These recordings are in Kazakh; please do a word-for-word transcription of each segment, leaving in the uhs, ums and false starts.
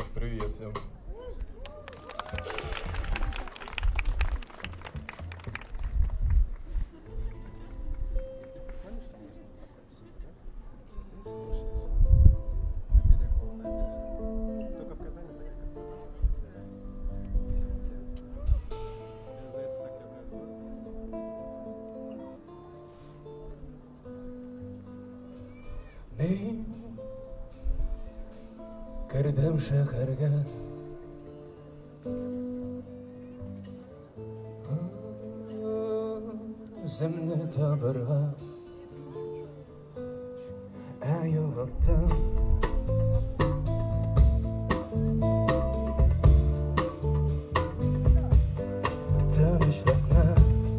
Привет всем. Мен кірдім шәһәргә, өзімні табырға, ә юғалттым. Тынычлыкны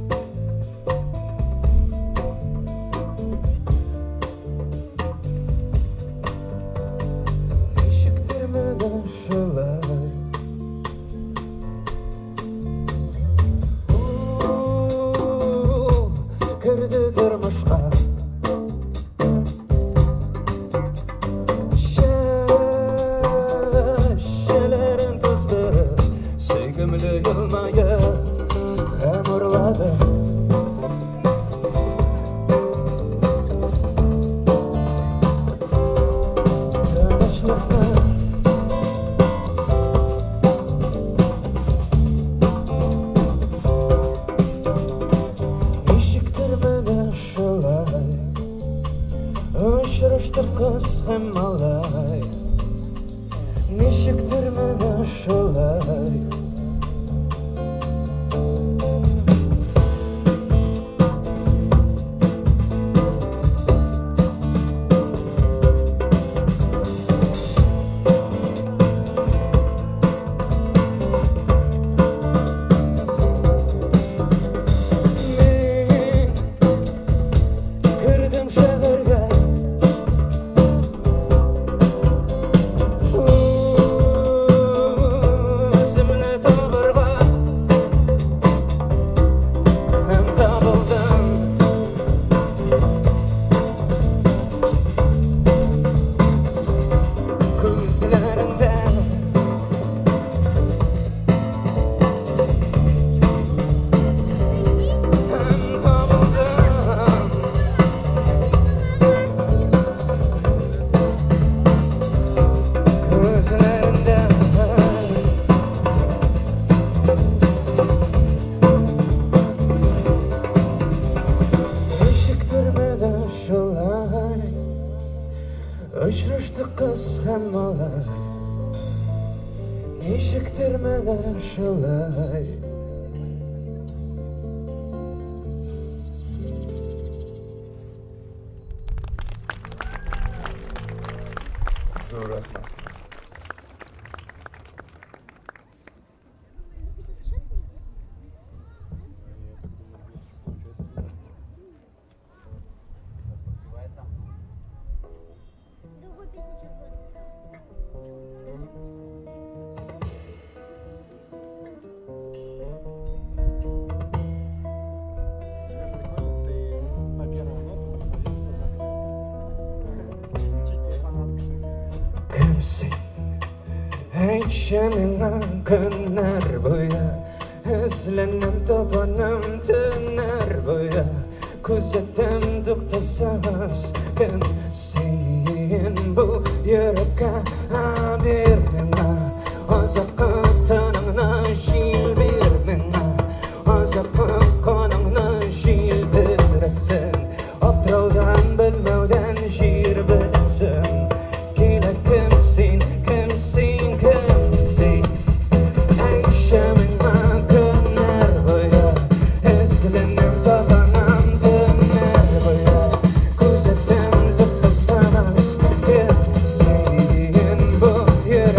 шулай кірді тұрмышқа, шешелерін тоздырып, сүйкімді елмайып һәм ұрлады. Тынычлыкны ұшырышты қыз һәм малай, нешіктір мені шулай. Ұшырышты қыз һәм малай, нешіктір мені шулай. Зор рахмат. Әйтші менің күннер бойы, ізленем табаным түннер бойы, күзетім тоқтасаңыз, кім сен бұл ерекке бер мені, азапқы тыныңна жел бер мені, азапқы қаныңна жел бересің, аптыраудан білмеуден жер білесің. Келі кім сен, кім сен, кім сен. Әйтші менің күннер бойы, ізленем табанам түннер бойы, күзетім тоқтасаңыз, кім сен бұл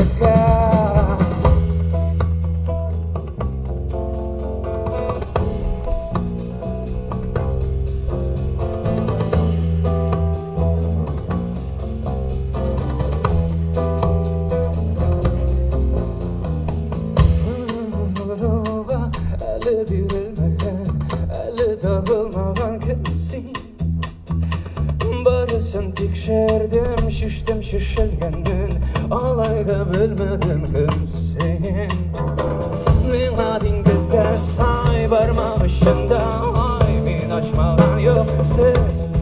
ayda bilmedim kimsin Mena dingizde say barmağışında Ay min açmağın yok sen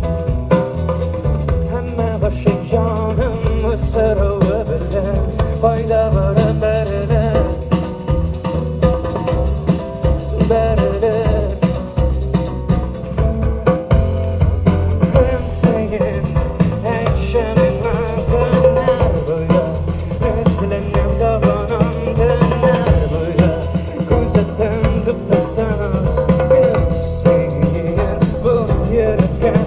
Hemme başı canım ısırı bile Bayda varım berle Berle Kimseyin ekşemin günler böyle Eslenim davanım günler böyle Gözetim tuttursanız Kimseyin bu yerken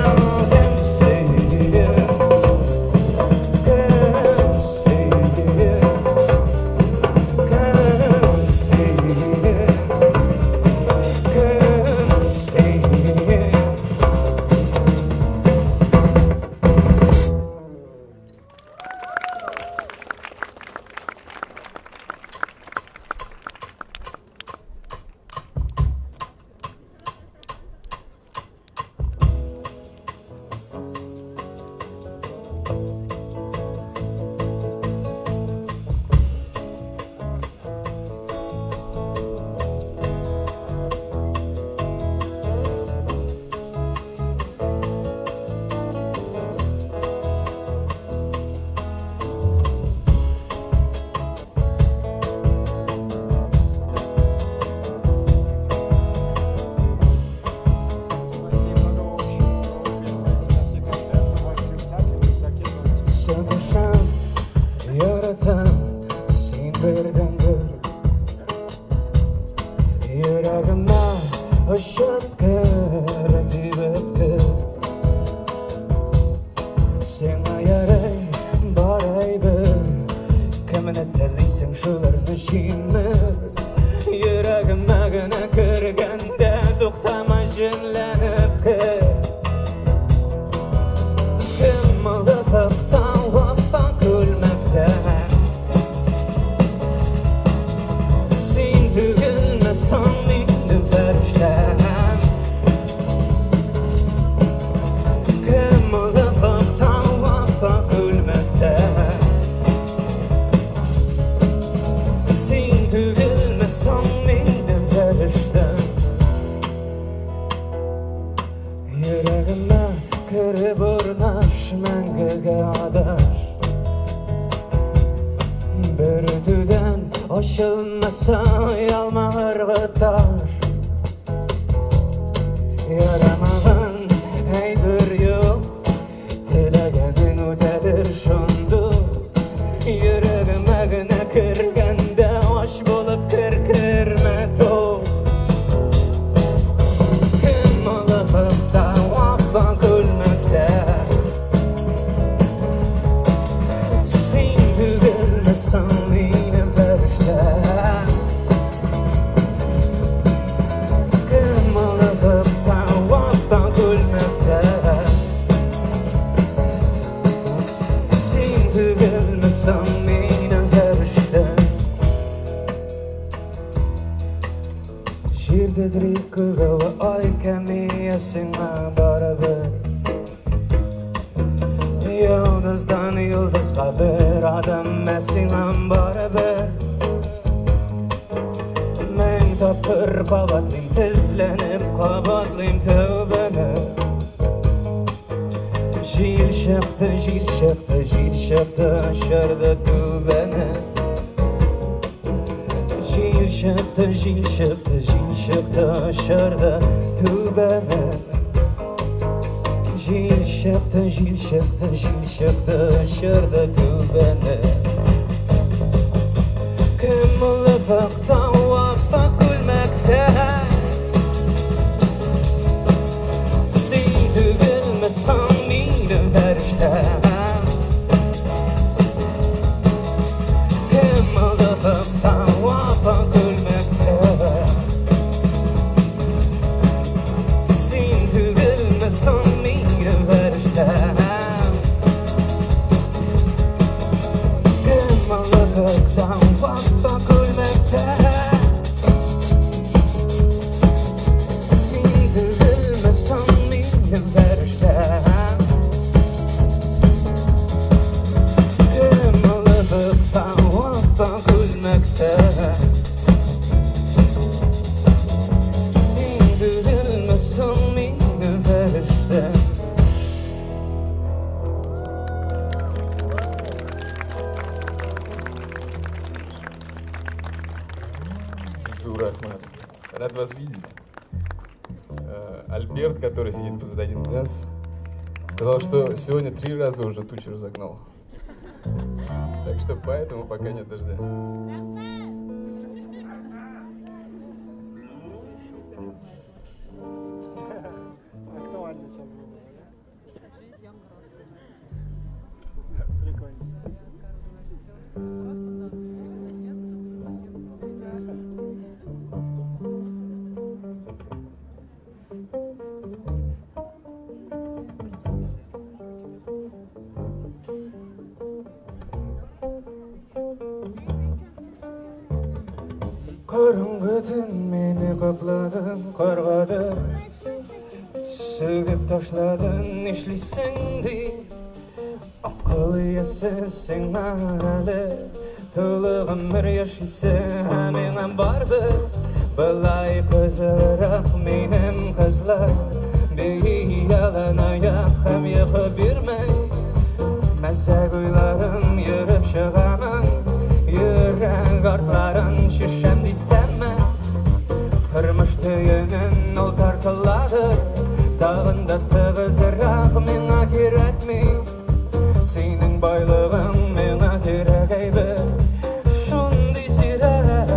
Yıldızdan yıldızga bir adam mesinam baraber Men tapır qabatlıyım tizlenip qabatlıyım tövbeni Jil şaktı jil şaktı jil şaktı aşarda tövbeni Jil şaktı jil şaktı jil şaktı aşarda tövbeni Jil şaktı, jil şaktı, jil şaktı aşırdı tübeni Kim ılıfakta vakta gülmekte Sen tügülmesan benim periştem Kim ılıfakta vakta gülmekte Sen tügülmesan Kemalıktan vakta gülmekte Sindirilmesan benim periştem Kemalıktan Зурахман. Рад вас видеть. Альберт, который сидит позади нас, сказал, что сегодня три раза уже тучу разогнал. Так что поэтому пока нет дождя. Актуально сейчас было, да? Прикольно. Қараңғыдың мені қапладың, қарғадың, сөгіп ташладың, нешлейсің дей. Ақыл иесіз сен әлі, толық өмір яшайсың, менен барды. Былай қызылырақ менің қызлар, бей ялан аяқ һәм йоқы бермей. Мәзәк ойларым йөріп шығамын, йөрәк артларын шешем дейсәмме. Тормыш түйінін ол тартылады, тағында тығызырақ меңа керәкми. Сенің байлығың меңа керек әйбі, шундый сирәк.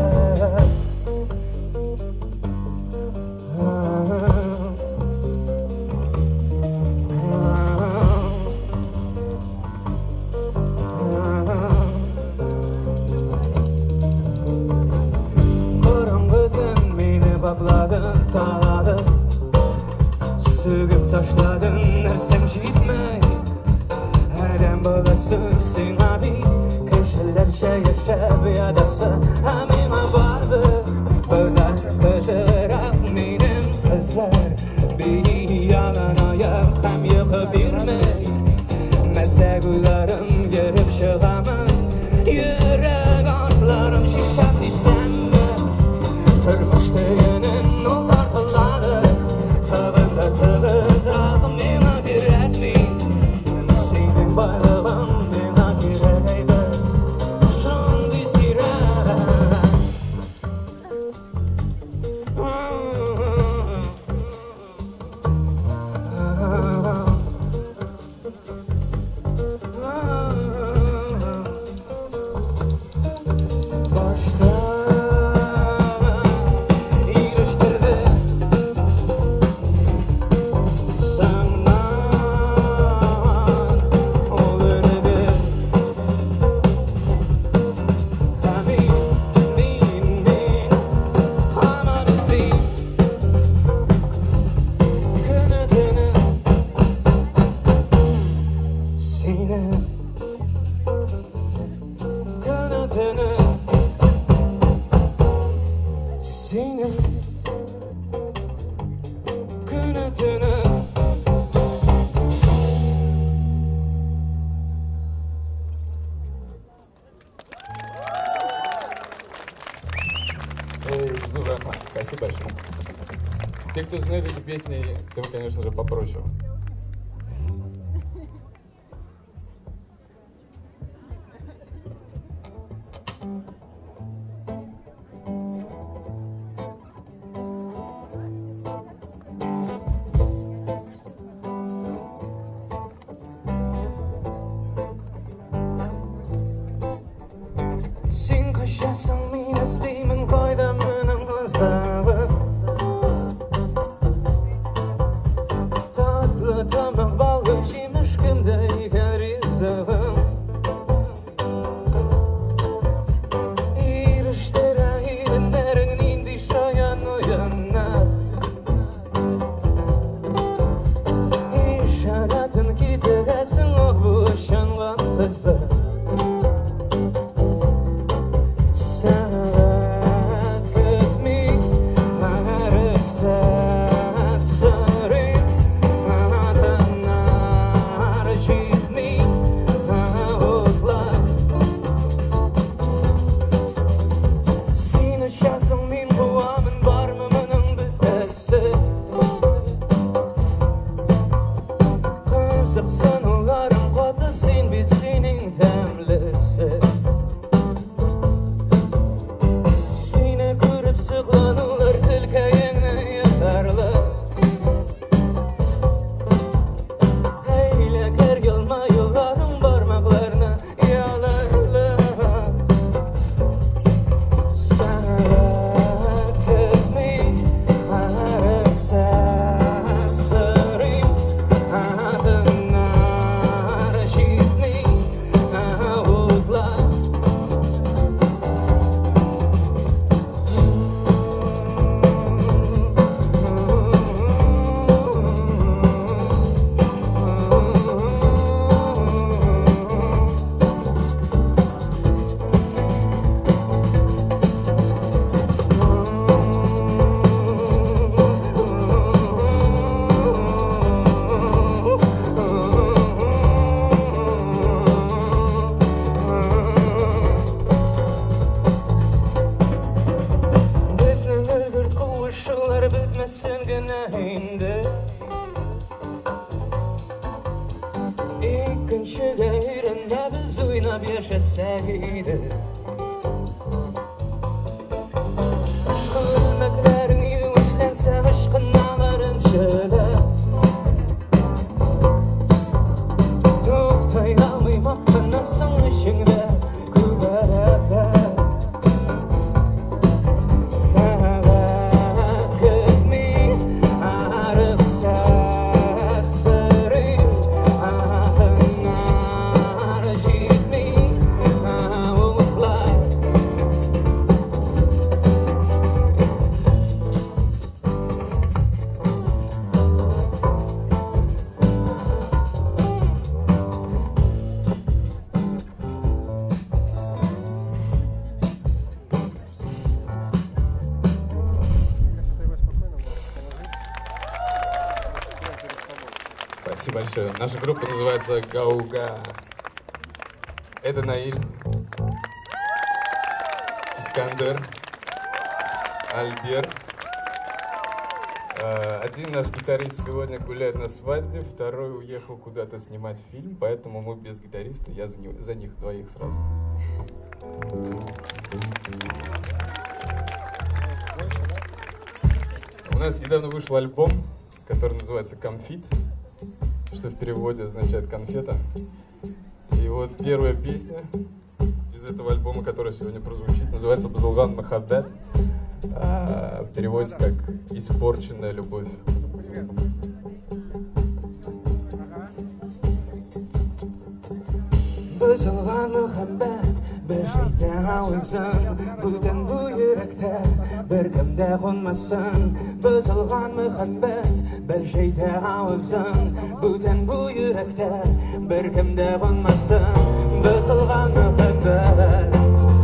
Бабладың, таладың, сөгіп ташладың, нәрсем жетмей. Әлем баласы сен абид, кішілерше яшап ядасы, әмеңа барды. Бұлар күжірақ менің қызлар, бей ялан аяқ һәм йоқы бермей. Мәзәк ойларым еріп шығамын, йөрәк артларын шешем дейсәмме. Тормыш түйінін ол тартылады, тағында тығызырақ меңа керәкми. Сенің байлығың меңа керек әйбі, шундый сирәк. Зурахман, спасибо большое. Те, кто знает эти песни, тем, конечно же, попроще. Сен қашасың, мен іздеймін қойда мұның азабы. Татлы тамақ балы жеміш кімдей ризығым. Ирештер айырынарың нендей шаян ойына. Ишаратын кетіресің ол бұшанған қызды. Saat ketmek السعيدة المكرارن يوش تنسى عشق النار انجلة توف تيامي مقتنا سنشنغ كبارا Спасибо большое. Наша группа называется Гауга. Это Наиль, Искандер, Альберт. Один наш гитарист сегодня гуляет на свадьбе, второй уехал куда-то снимать фильм, поэтому мы без гитариста, я за, них, за них двоих сразу. У нас недавно вышел альбом, который называется «Комфит», что в переводе означает «конфета». И вот первая песня из этого альбома, которая сегодня прозвучит, называется «Бузулган Махаббет». А, переводится как «Испорченная любовь». Бузулган Махаббет bir şeyde havuzun Bütün bu yürekte bir kimde konmasın Bozulgan muhabbet bir şeyde havuzun Bütün bu yürekte bir kimde konmasın Bozulgan muhabbet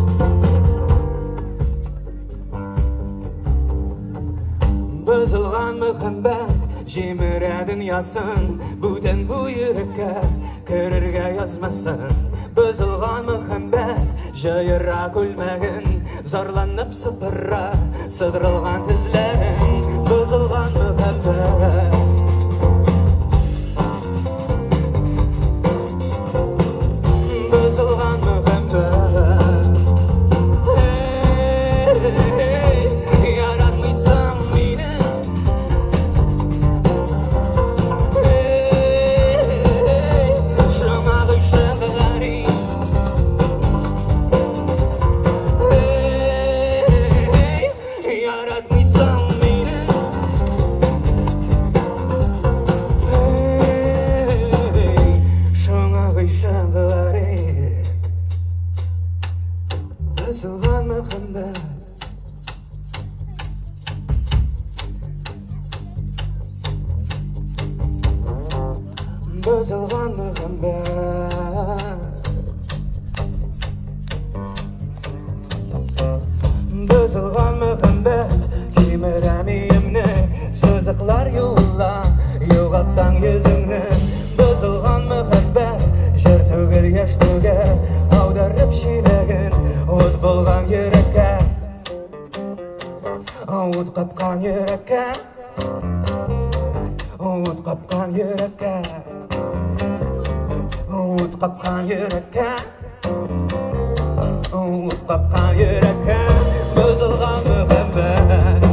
Bozulgan muhabbet Jimire dünyasın Bütün bu yürekte Körürge yazmasın Bozulgan muhabbet Jayırra gülmegin Zorlanıp sıfırra Sıdırılgan tizlerin Bozulgan muhabbet Bozulgan muhabbet Hey, hey, yaratmışsın beni Hey, hey, şuna kışın Bozulgan muhabbet Bozulgan muhabbet Bozulgan muhabbet Kemiremiyimni Sızıklar yolla Yoğaltsan yüzünü Bozulgan muhabbet Jır tügür yaş tügür Avdarıp şilegin O't bulgan yürekке O't kapkan yürekке O't kapkan yürekке O't kapkan yürekке O't kapkan yürekке Bozulgan muhabbet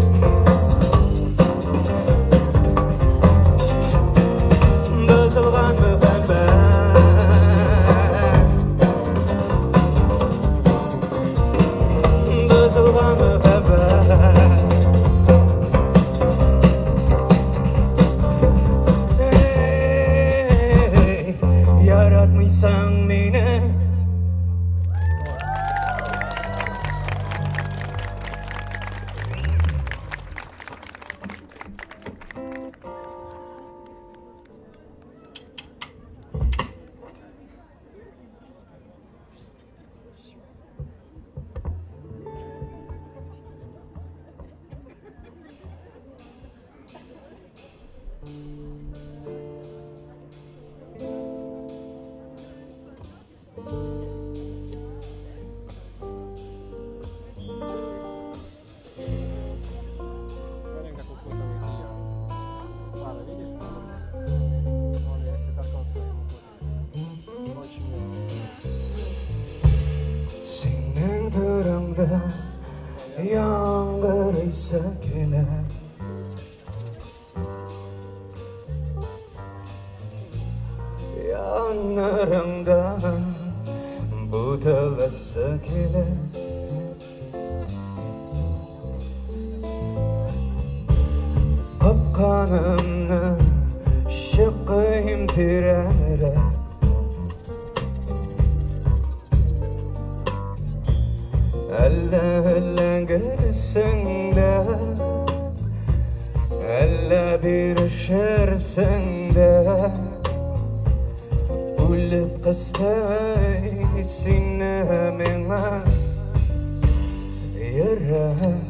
Bozulgan muhabbet Bozulgan muhabbet Hey, yaratmışsan beni Senin durumda yağmur sakine yanlarımda budala sakine Kapkanımla şıkkıyım tirere Elle elle görsen de Elle bir şersen de Ulip kastay sinemine Yürek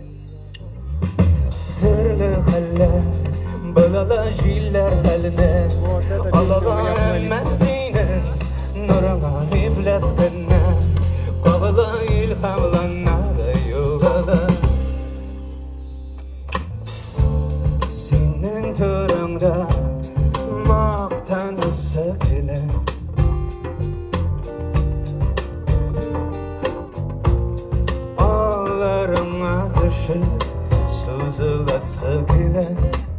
Tırlı halle Balala jiller haline Alala emmesine Nurama ibletine Bağla ilhamlanna da yolala Senin turumda Maktan sakile Ağlarıma düşüp Suzula sakile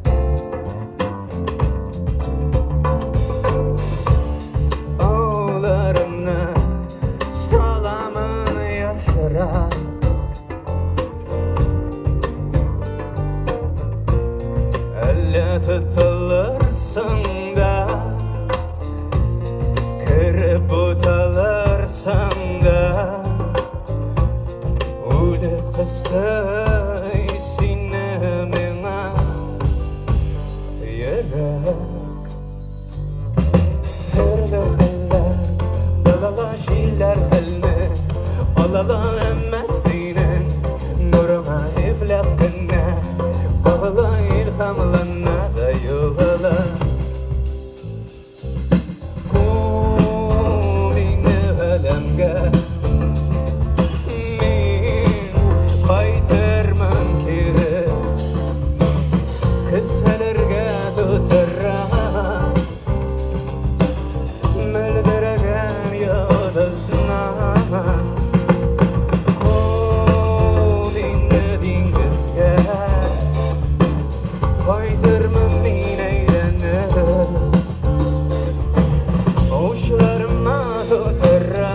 Ağlarımla salamını yaşara Elle tutulursun da Kırıp utalarsan da Ulep kastay sinemine Yürek Tırlı eller Balala jiller haline Alala emmesine Nurma iflatine Bağla ilhamlanna da yolala Kumine alemge Min kaytırman kire Kısalarga tutarra Melderegen yodasına Kumine dingizge Kaytırman min eylene Oşlarıma tutarra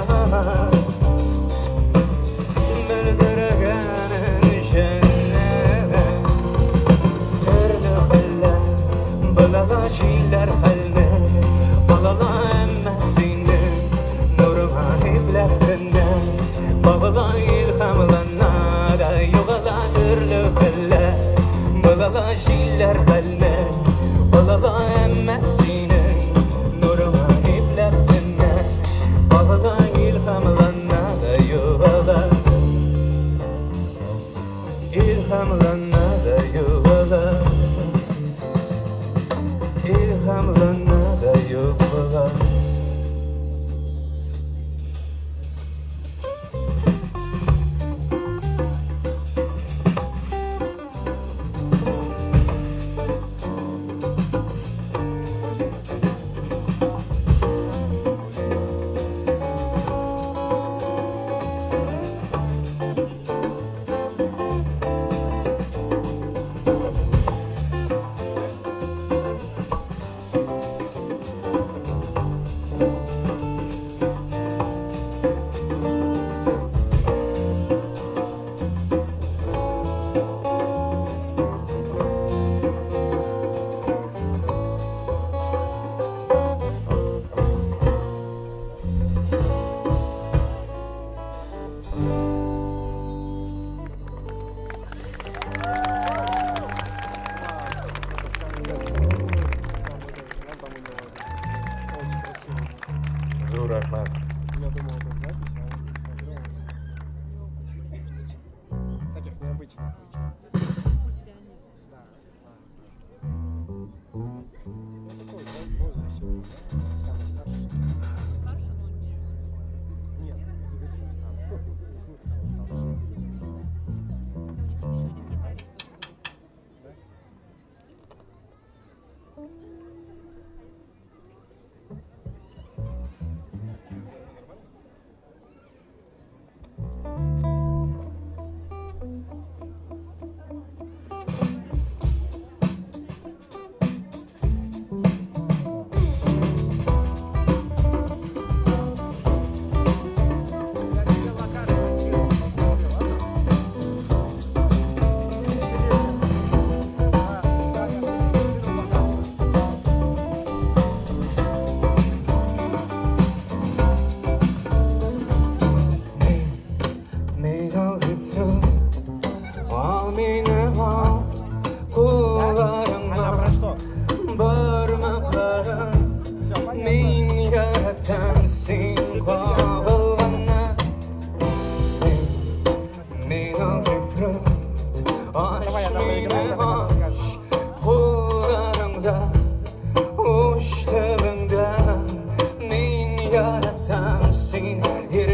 Melderegenin jenne Tırlı halle Balala jiller halle Balala emmesine Nurma ibletine Bağla ilhamlanna da yolala tırlı halle Balala jiller halle Balala emmesine Nurma ibletine Bağla ilhamlanna da yolala İlhamlanna da yolala İlhamlanna da yolala Зур Рахман. Я думал, это запись, а он смотрел. Таких необычных очень. Да, да. Такой в возрасте, да? Самый старший. Старше, но не... Нет, не говорю, что старший. Ну, самый старший.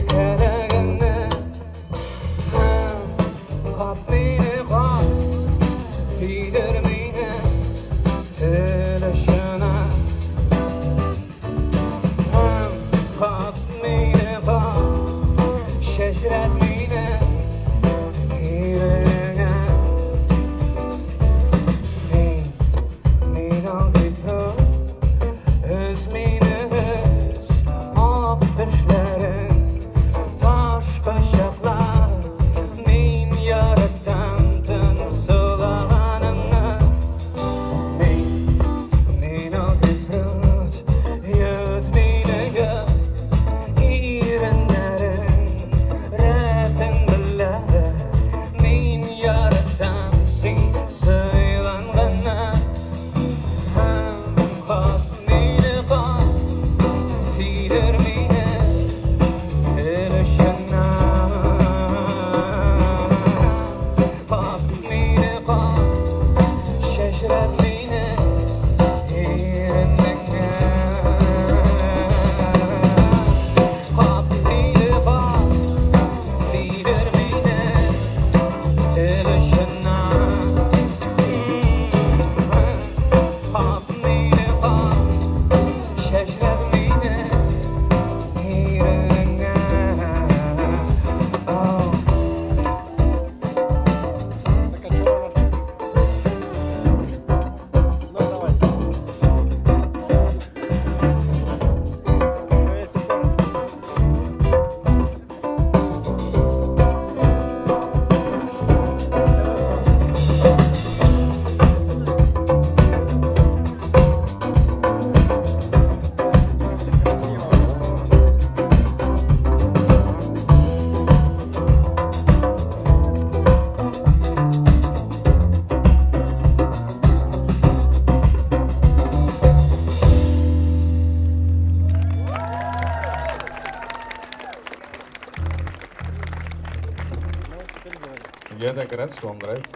Я так рад, что вам нравится.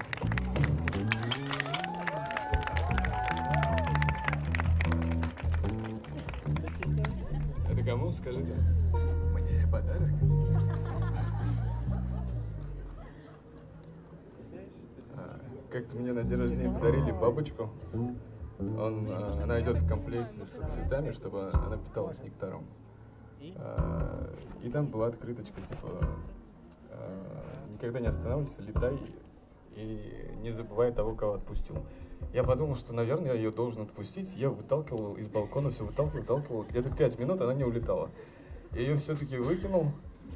Это кому, скажите? Мне подарок. А, Как-то мне на день рождения подарили бабочку. Он, а, она идет в комплекте с цветами, чтобы она питалась нектаром. А, И там была открыточка, типа, а, никогда не останавливайся, летай и не забывай того, кого отпустил. Я подумал, что, наверное, я ее должен отпустить. Я выталкивал из балкона, все выталкивал, выталкивал. Где-то пять минут она не улетала. Я ее все-таки выкинул.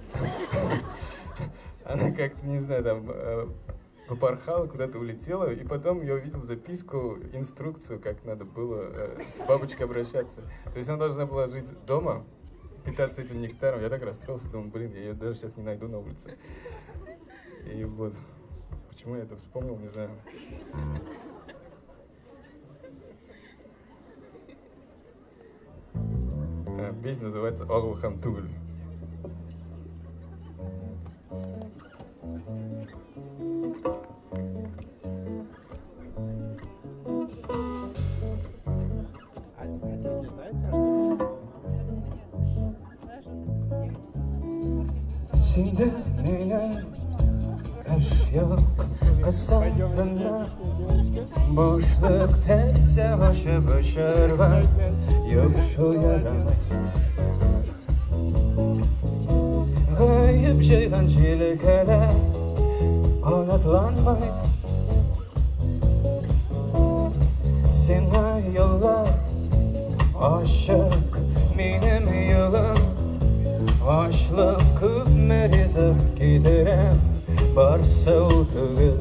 Она как-то, не знаю, там попорхала, куда-то улетела. И потом я увидел записку, инструкцию, как надо было с бабочкой обращаться. То есть она должна была жить дома, питаться этим нектаром. Я так расстроился, думаю, блин, я ее даже сейчас не найду на улице. И вот, почему я это вспомнил, не знаю. Песня называется «Огл Хамтуль». Сиде меня ашyok касатına boşluk terse başı başarma yok şu yaram Gayip şeyhan çilekele kanatlanmayıp Sana yollar aşık benim yolum Aşlık küpmerize giderim Barsıltığı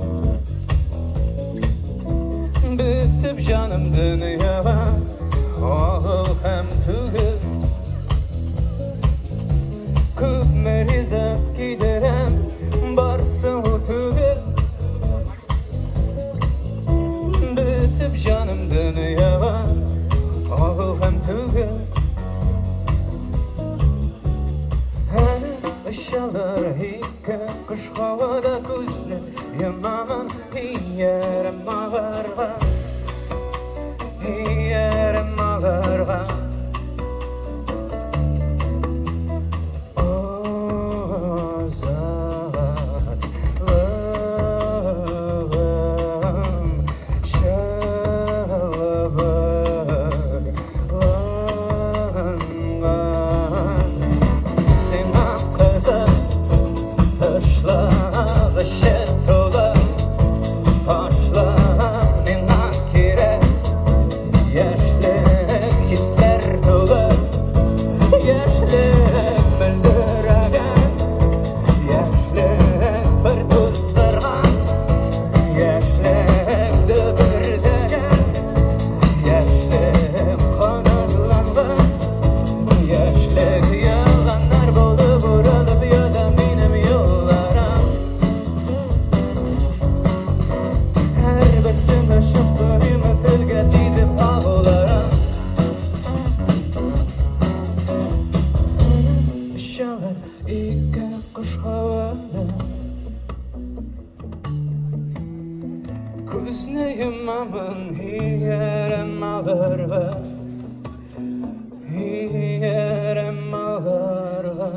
Bitip canım dünyaya Ağıl hem tüğü Küpmerize giderim Barsıltığı Bitip canım dünyaya Ağıl hem tüğü Işalar hike kış havada kuzne Yaman hiyerem ağarga Hiyerem ağarga Oh ике кош һавада күзне йомамын һиерем алырга һиерем алырга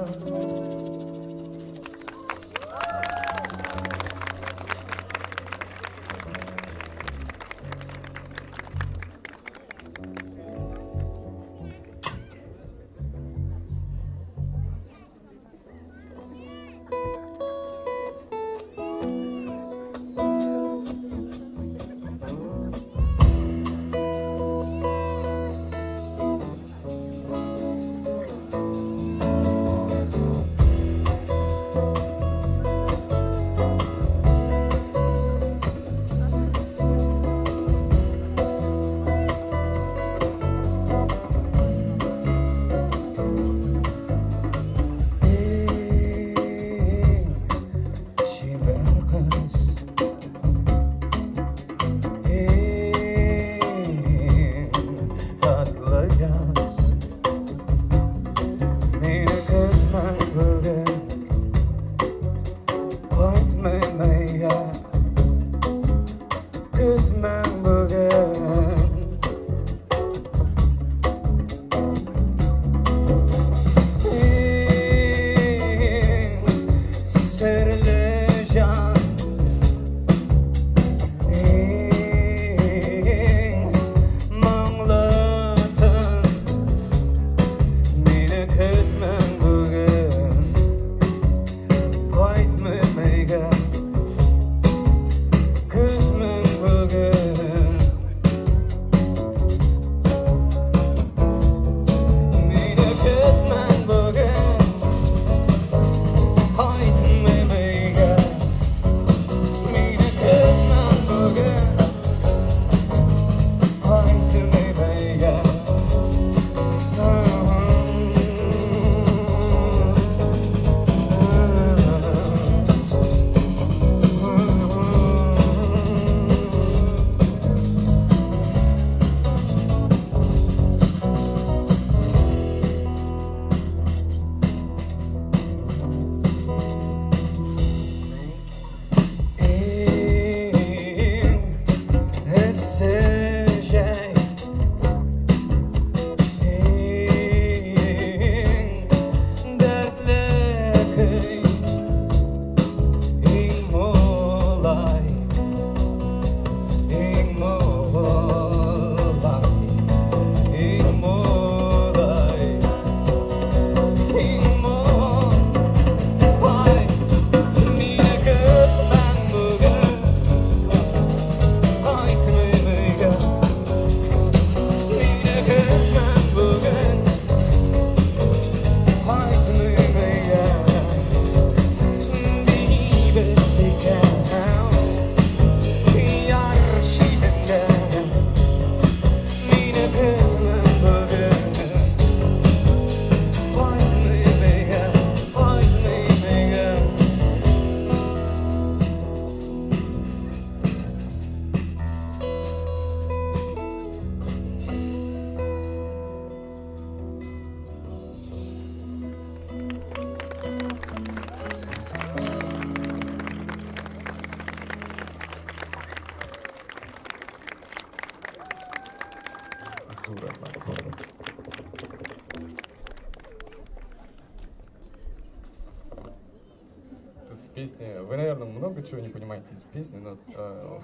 Тут в песне, вы, наверное, много чего не понимаете из песни, но э,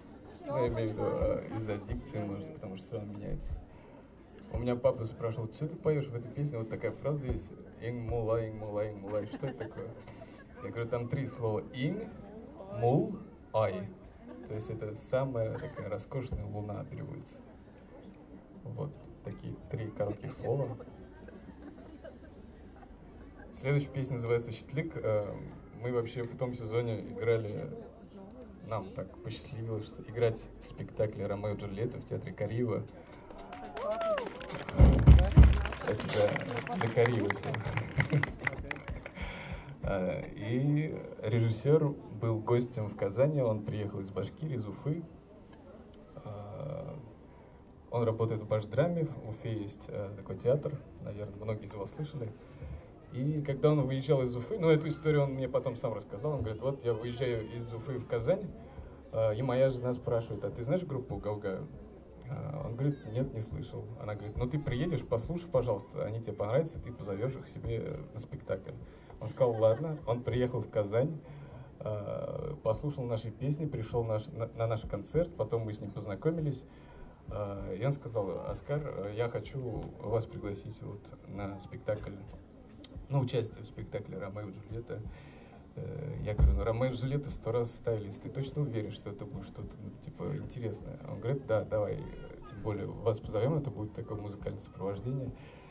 ну, я имею в виду э, из-за дикции, может, потому что все равно меняется. У меня папа спрашивал, что ты поешь в этой песне, вот такая фраза есть, ин мула, ин мула, ин мула, что это такое? Я говорю, там три слова, ин, мул, ай. То есть это самая такая роскошная луна переводится. Вот такие три коротких слова. Следующая песня называется «Щитлик». Мы вообще в том сезоне играли, нам так посчастливилось, что играть в спектакле «Ромео и Джульетта» в театре Карива. Это для Карива все. И режиссер был гостем в Казани, он приехал из Башкирии, из Уфы. Он работает в Башдраме, в Уфе есть такой театр, наверное, многие из вас слышали. И когда он выезжал из Уфы, ну, эту историю он мне потом сам рассказал, он говорит, вот я выезжаю из Уфы в Казань, и моя жена спрашивает, а ты знаешь группу Гаугаю? Он говорит, нет, не слышал. Она говорит, ну ты приедешь, послушай, пожалуйста, они тебе понравятся, ты позовешь их себе на спектакль. Он сказал, ладно, он приехал в Казань, послушал наши песни, пришел наш, на, на наш концерт, потом мы с ним познакомились, и он сказал, Оскар, я хочу вас пригласить вот на спектакль, на участие в спектакле «Ромео и Джульетта». Я говорю, ну «Ромео и Джульетта» сто раз ставились, ты точно уверен, что это будет что-то, ну, типа, интересное? Он говорит, да, давай, тем более вас позовем, это будет такое музыкальное сопровождение.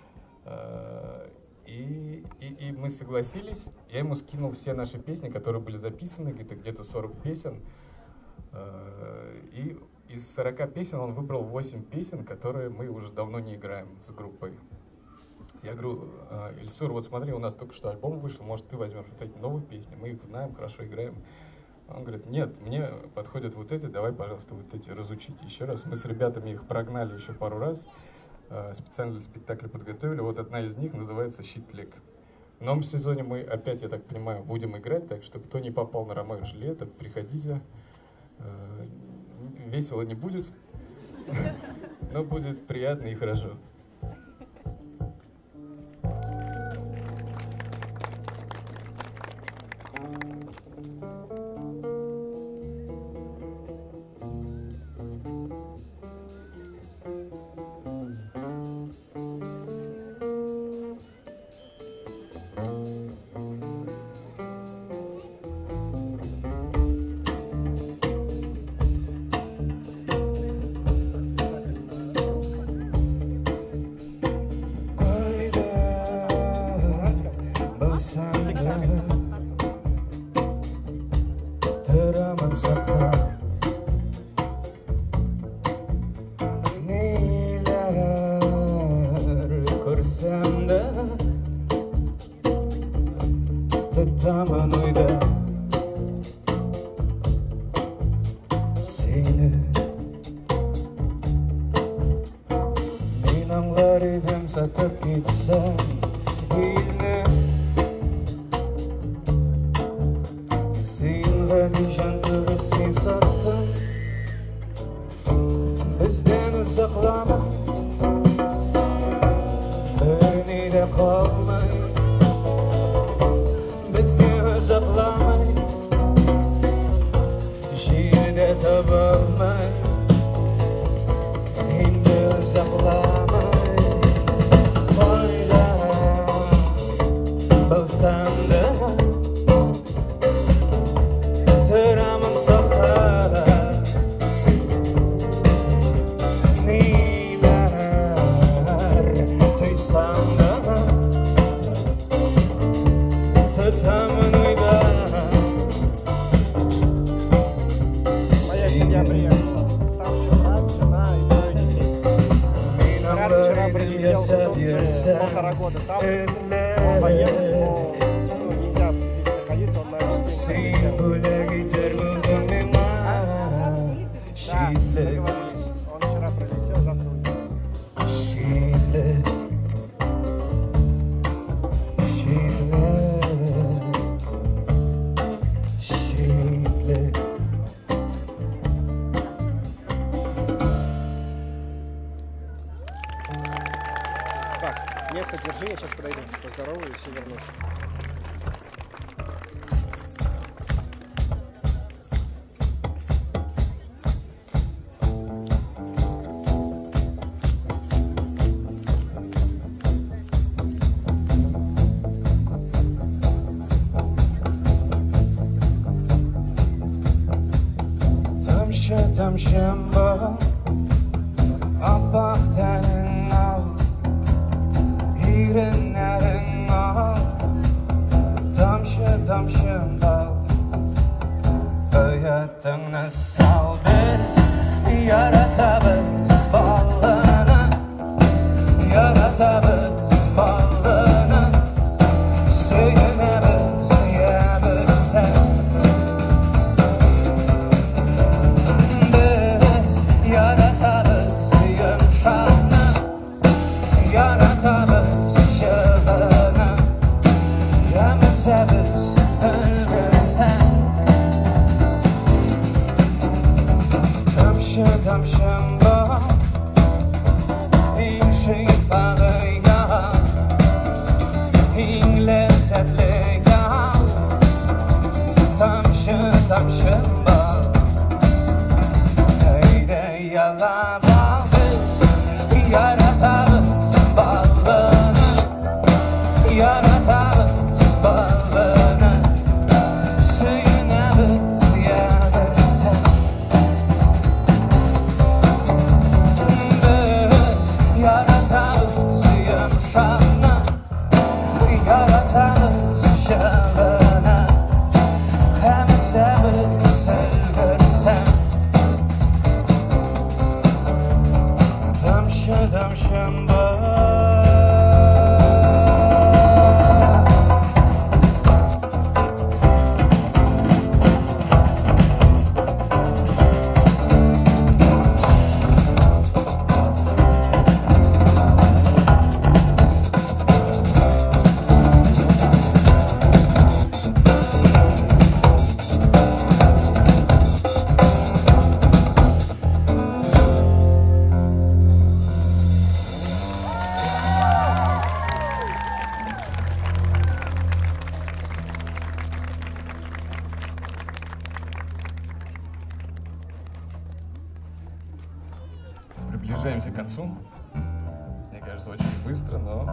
И, и, и мы согласились, я ему скинул все наши песни, которые были записаны, где-то где-то сорок песен. И из сорока песен он выбрал восемь песен, которые мы уже давно не играем с группой. Я говорю, Ильсур, вот смотри, у нас только что альбом вышел, может, ты возьмешь вот эти новые песни, мы их знаем, хорошо играем. Он говорит, нет, мне подходят вот эти, давай, пожалуйста, вот эти разучите еще раз. Мы с ребятами их прогнали еще пару раз, специально для спектакля подготовили. Вот одна из них называется «Щитлек». В новом сезоне мы опять, я так понимаю, будем играть, так что кто не попал на «Ромео и Джульетта», приходите. Весело не будет, но будет приятно и хорошо. Полтора года там, он военный, но ну, нельзя здесь находиться, он на один день. Да, договорились. Он вчера прилетел, завтра уйдет. Так, место держи, я сейчас подойду, поздороваюсь и вернусь. Tamşım bu Abbahta'nın al Hirinlerin al Tamşı tamşım al Hayatını sal biz Yaratabız ballını Yaratabız ballını Söylememiz yebilsen Yaratabız şığını biz ölürsen. Tamşı tamşım bak en şifalı ya, en lezzetli ya. Tamşı tamşım bak haydi yala bak biz yaratarız balını, yaratarız balını, suyuna biz yararsan. Biz yaratarız yumuşağını, yaratarız şalını, hem sevip sevdirsen. Tamşı tamşım bak Приближаемся к концу. Мне кажется, очень быстро, но...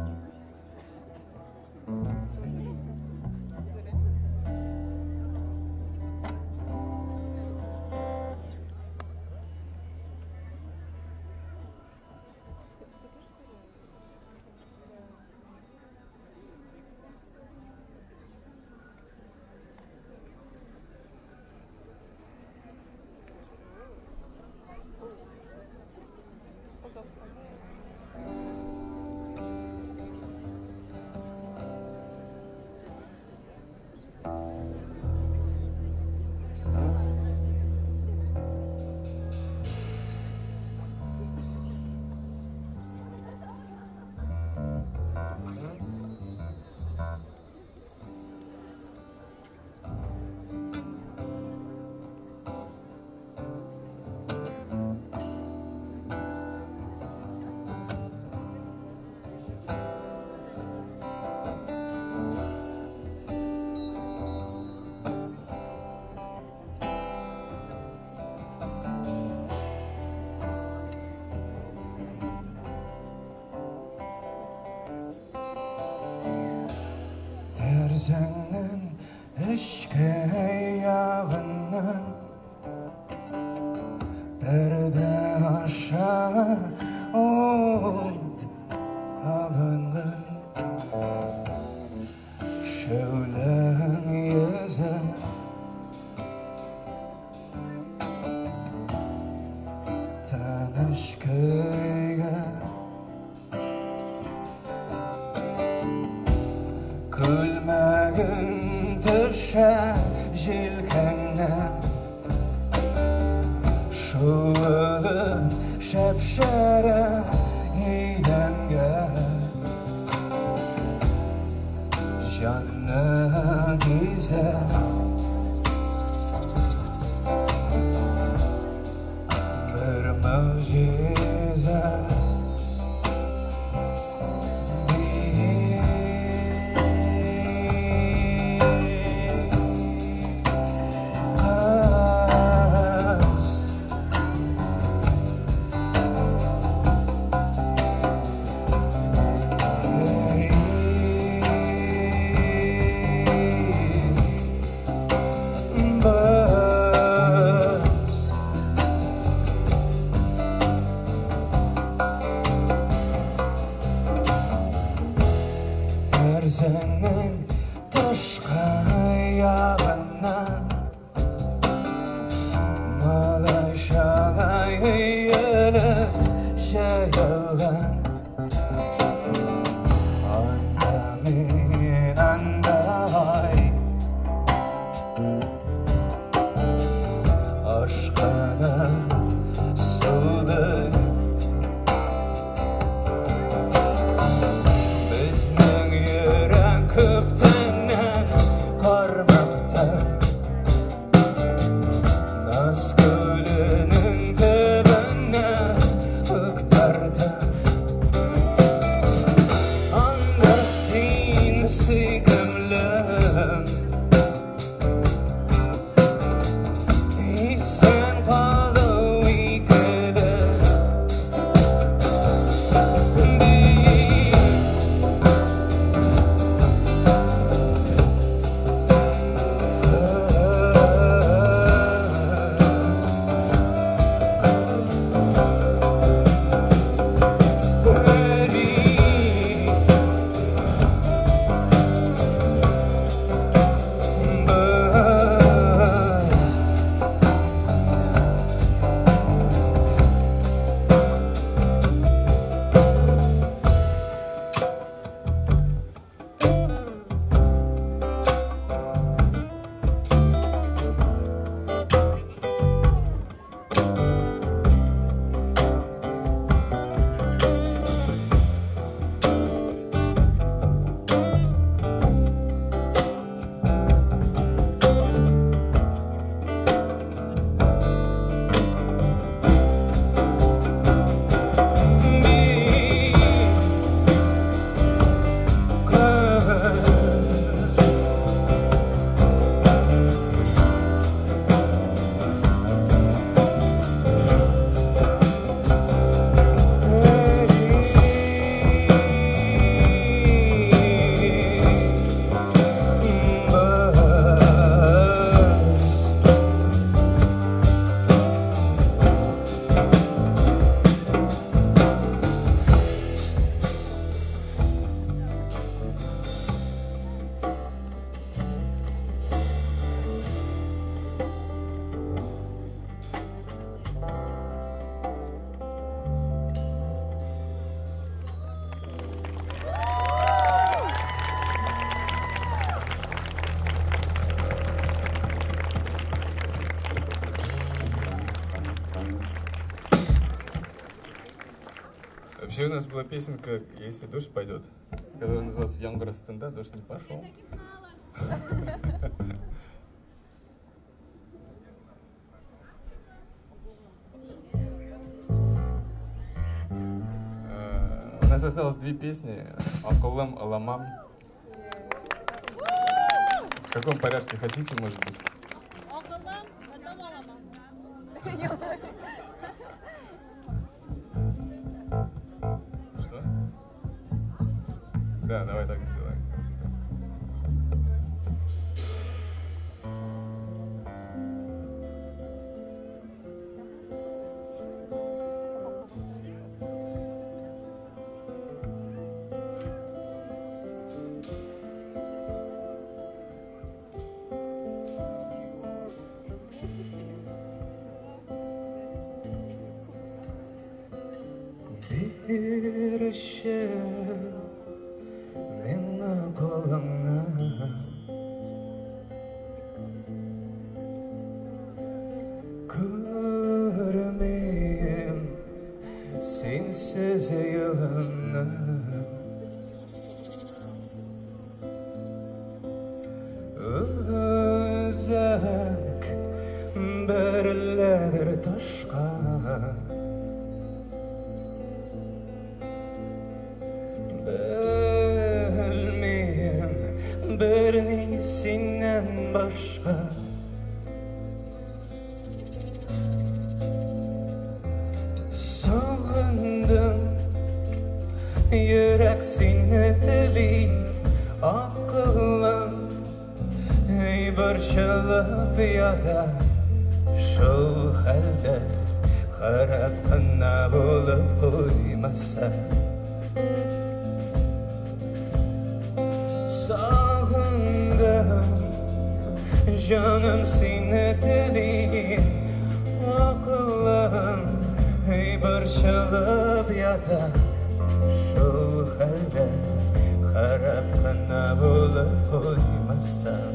Terzenin eşkıyağının derde aşağı ot kalınlığı, şölen yüze tanışkıya külmegin düşe jilkenden, şu ölüm şepşere yiyenge canına gize bir mucize. Terzenin taşka yağından malaşalay yere yayılan andamin anday aşkına suda bizning yürek köptenden Вообще у нас была песенка «Если дождь пойдет», которая называется «Янгра стенда», дождь не пошел. У нас осталось две песни «Акулам Аламам». В каком порядке хотите, может быть? Что? Да, давай так сделаем. Bir ışık beni koluna görmeyim sensiz yılını özek berler taşka Birisinden başka sağındım yürek sineteli akılım ey parçalıp yata şu halde harap kına bulup koymasa canım sineteli aklım ey parçalıp yata şu halde harap kana bulup koymazsam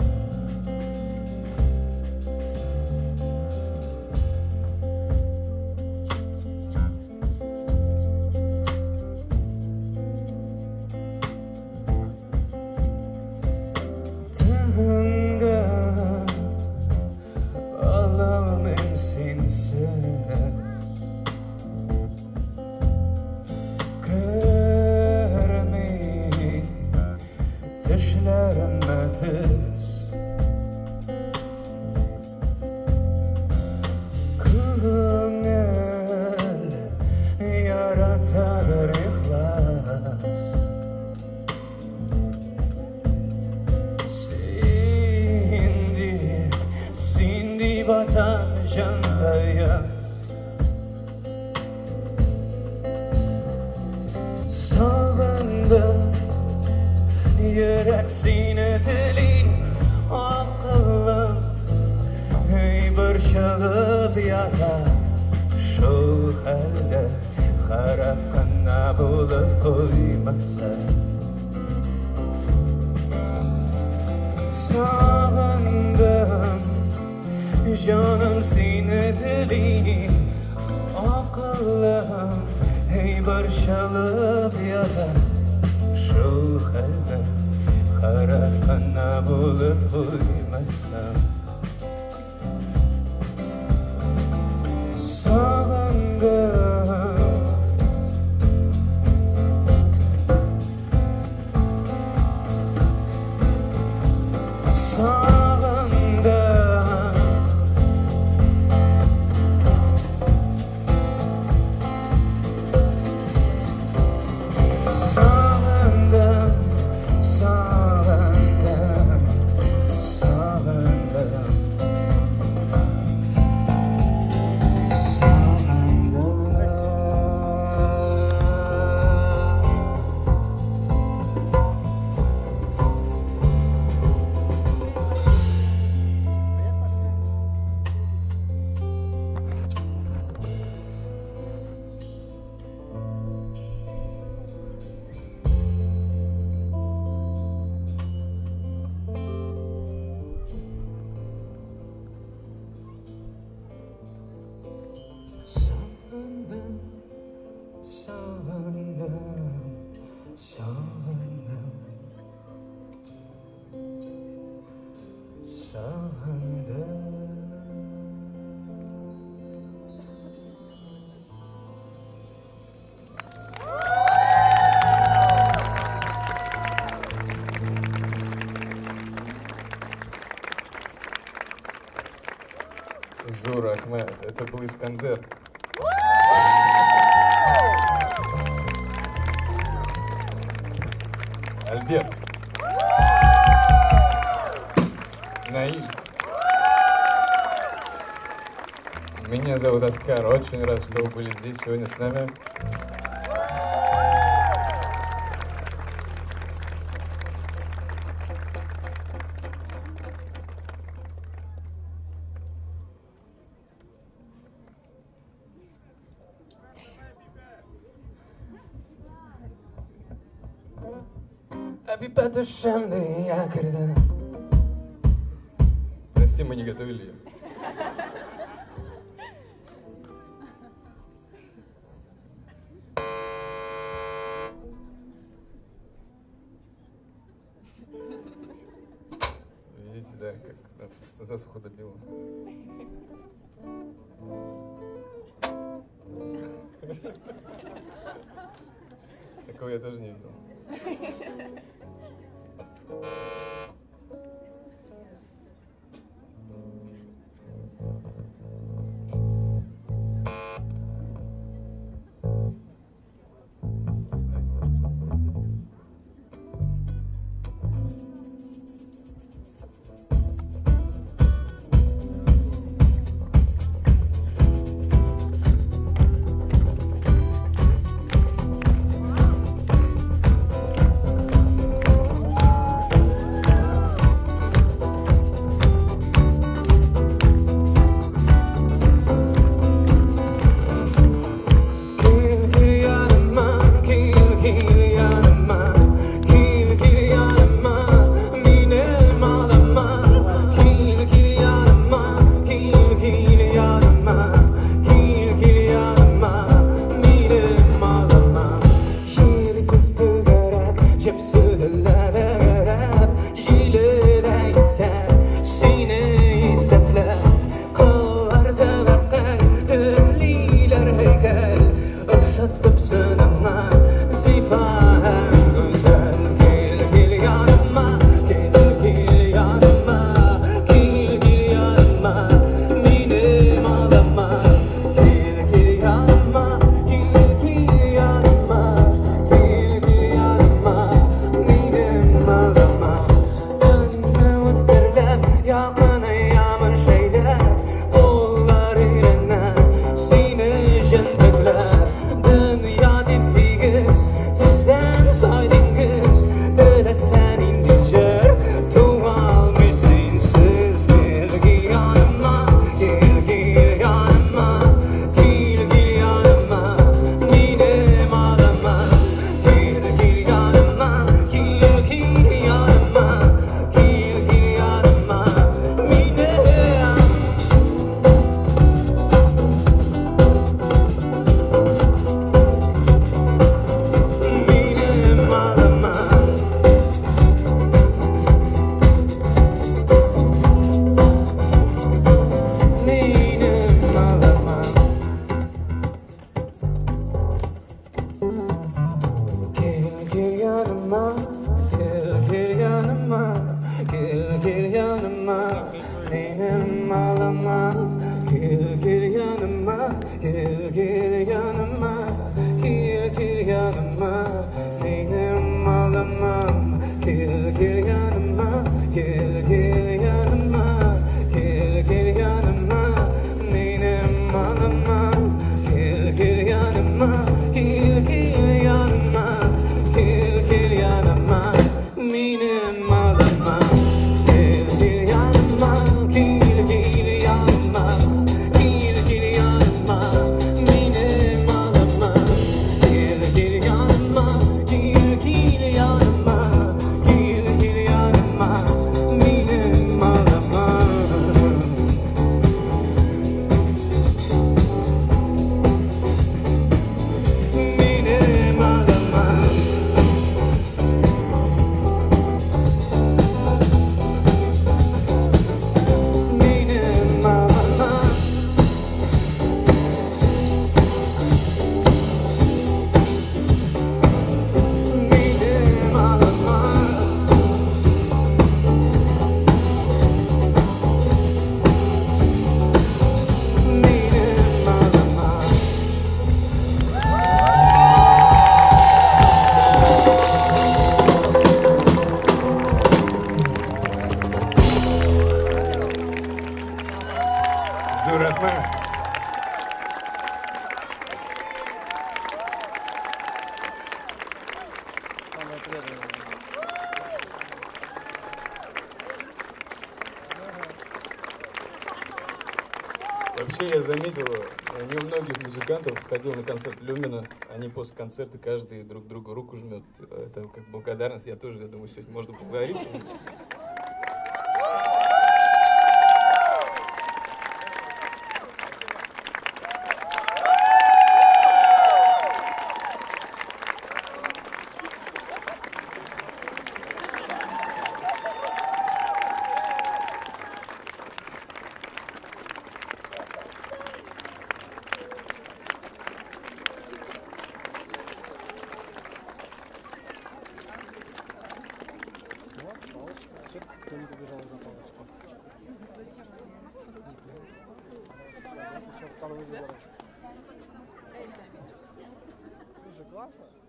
yürek sineteli aklım ey parçalıp yata şu halde harap kana bulup koymasa sağındım canım sineteli aklım ey parçalıp yata şu halde harap kana bulup koymazsam sağındım sağındım sağındım sağındım sağındım Зур Ахмед. Это был Искандер. Альберт. Наиль. Меня зовут Оскар. Очень рад, что вы были здесь сегодня с нами. Прости, мы не готовили ее. Видите, да, как нас засухо добило. Такого я тоже не видел. Gel мы... Самое преданное. Вообще я заметил, э, не у многих музыкантов ходил на концерт Люмина, они после концерта каждый друг другу руку жмет. Это как благодарность, я тоже, я думаю, сегодня можно поговорить. Вот, палочка. А что ты не побежала за палочкой? Что, второй выбор? Слушай, классно.